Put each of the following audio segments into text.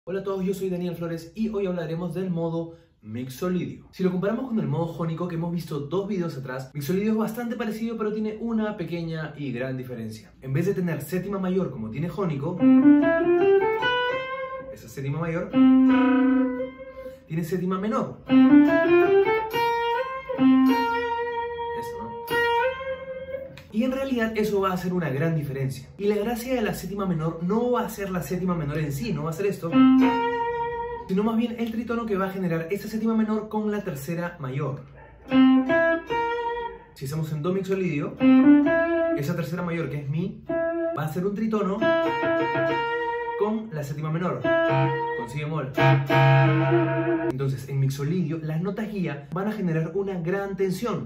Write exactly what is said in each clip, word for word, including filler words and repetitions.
Hola a todos, yo soy Daniel Flores y hoy hablaremos del modo mixolidio. Si lo comparamos con el modo jónico que hemos visto dos videos atrás, mixolidio es bastante parecido pero tiene una pequeña y gran diferencia. En vez de tener séptima mayor como tiene jónico, esa séptima mayor tiene séptima menor. Eso, ¿no? Y en realidad eso va a hacer una gran diferencia. Y la gracia de la séptima menor no va a ser la séptima menor en sí, no va a ser esto, sino más bien el tritono que va a generar esta séptima menor con la tercera mayor. Si estamos en do mixolidio, esa tercera mayor que es mi, va a ser un tritono con la séptima menor, con si bemol. Entonces en mixolidio las notas guía van a generar una gran tensión.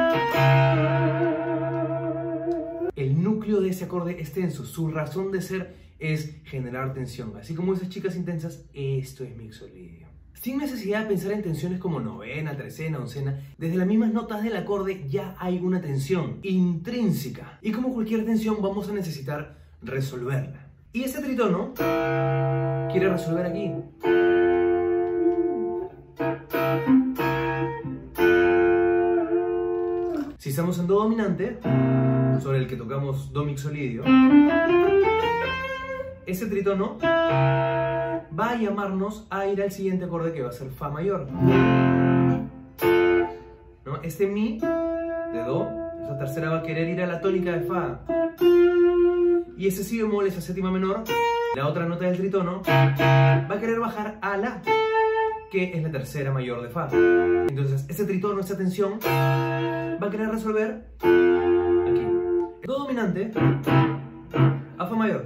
El núcleo de ese acorde es tenso, su razón de ser es generar tensión. Así como esas chicas intensas, esto es mixolidio. Sin necesidad de pensar en tensiones como novena, trecena, oncena, desde las mismas notas del acorde ya hay una tensión intrínseca. Y como cualquier tensión vamos a necesitar resolverla. Y ese tritono quiere resolver aquí. Si estamos en do dominante, sobre el que tocamos do mixolidio, ese tritono va a llamarnos a ir al siguiente acorde que va a ser fa mayor, ¿no? Este mi de do, esa tercera va a querer ir a la tónica de fa, y ese si bemol, esa séptima menor, la otra nota del tritono, va a querer bajar a la, que es la tercera mayor de fa. Entonces ese tritono, esa tensión, va a querer resolver aquí. Do dominante a fa mayor.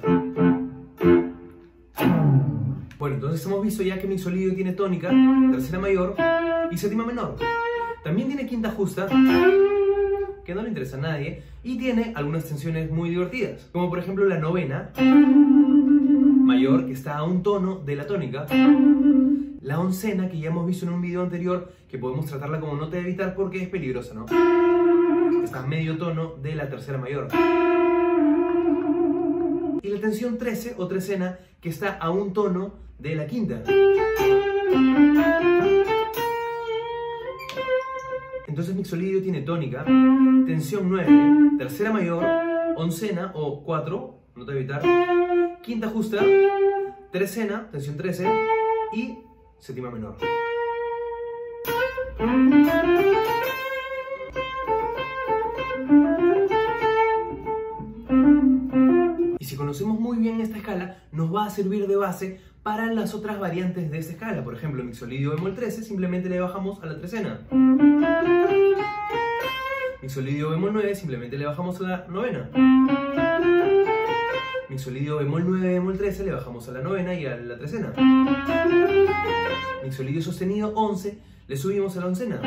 Bueno, entonces hemos visto ya que mixolidio tiene tónica, tercera mayor y séptima menor. También tiene quinta justa, que no le interesa a nadie, y tiene algunas tensiones muy divertidas, como por ejemplo la novena mayor, que está a un tono de la tónica, la oncena, que ya hemos visto en un video anterior, que podemos tratarla como nota de evitar porque es peligrosa, ¿no? Está a medio tono de la tercera mayor. Y la tensión trece o trecena, que está a un tono de la quinta. Entonces mixolidio tiene tónica, tensión nueve, tercera mayor, oncena o cuatro, nota de evitar, quinta justa, trecena, tensión trece y séptima menor. Y si conocemos muy bien esta escala, nos va a servir de base para las otras variantes de esta escala. Por ejemplo, mixolidio bemol trece, simplemente le bajamos a la trecena. Mixolidio bemol nueve, simplemente le bajamos a la novena. Mixolidio bemol nueve, bemol trece, le bajamos a la novena y a la trecena. Mixolidio sostenido once, le subimos a la oncena.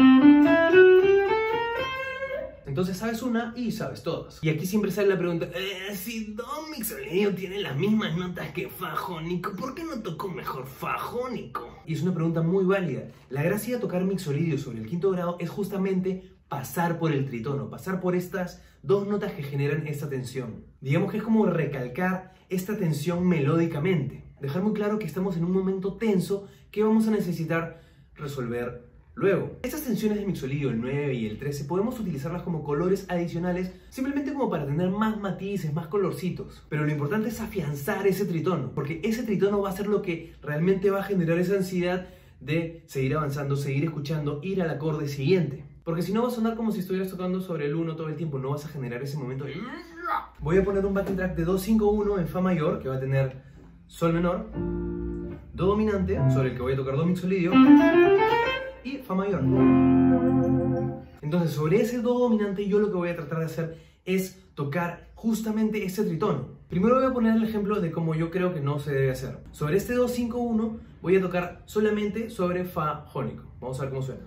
Entonces sabes una y sabes todas. Y aquí siempre sale la pregunta, eh, si do mixolidio tiene las mismas notas que fa jónico, ¿por qué no tocó mejor fa jónico? Y es una pregunta muy válida. La gracia de tocar mixolidio sobre el quinto grado es justamente pasar por el tritono, pasar por estas dos notas que generan esta tensión. Digamos que es como recalcar esta tensión melódicamente. Dejar muy claro que estamos en un momento tenso que vamos a necesitar resolver luego. Estas tensiones de mixolidio, el nueve y el trece, podemos utilizarlas como colores adicionales, simplemente como para tener más matices, más colorcitos. Pero lo importante es afianzar ese tritono, porque ese tritono va a ser lo que realmente va a generar esa ansiedad de seguir avanzando, seguir escuchando, ir al acorde siguiente. Porque si no va a sonar como si estuvieras tocando sobre el uno todo el tiempo, no vas a generar ese momento de... Voy a poner un backing track de do cinco uno en fa mayor, que va a tener sol menor, do dominante, sobre el que voy a tocar do mixolidio, y fa mayor. Entonces sobre ese do dominante yo lo que voy a tratar de hacer es tocar justamente ese tritono. Primero voy a poner el ejemplo de cómo yo creo que no se debe hacer. Sobre este do cinco uno voy a tocar solamente sobre fa jónico. Vamos a ver cómo suena.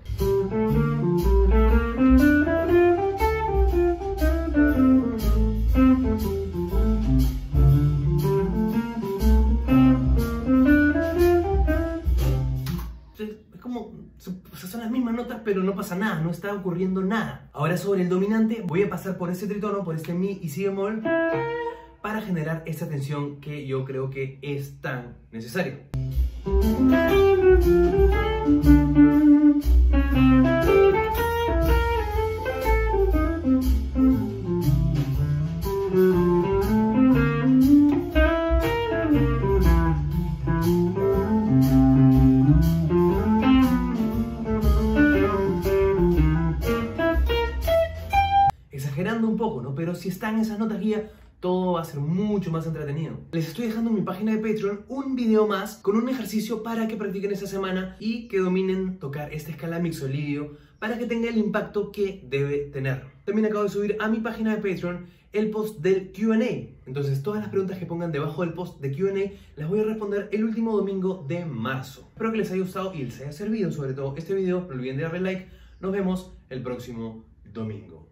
Es como, o sea, son las mismas notas pero no pasa nada, no está ocurriendo nada. Ahora sobre el dominante voy a pasar por ese tritono, por este mi y si bemol, para generar esa tensión que yo creo que es tan necesaria. Exagerando un poco, ¿no? Pero si están esas notas guía, todo va a ser mucho más entretenido. Les estoy dejando en mi página de Patreon un video más con un ejercicio para que practiquen esta semana y que dominen tocar esta escala mixolidio para que tenga el impacto que debe tener. También acabo de subir a mi página de Patreon el post del Q and A. Entonces todas las preguntas que pongan debajo del post de Q and A las voy a responder el último domingo de marzo. Espero que les haya gustado y les haya servido sobre todo este video. No olviden de darle like. Nos vemos el próximo domingo.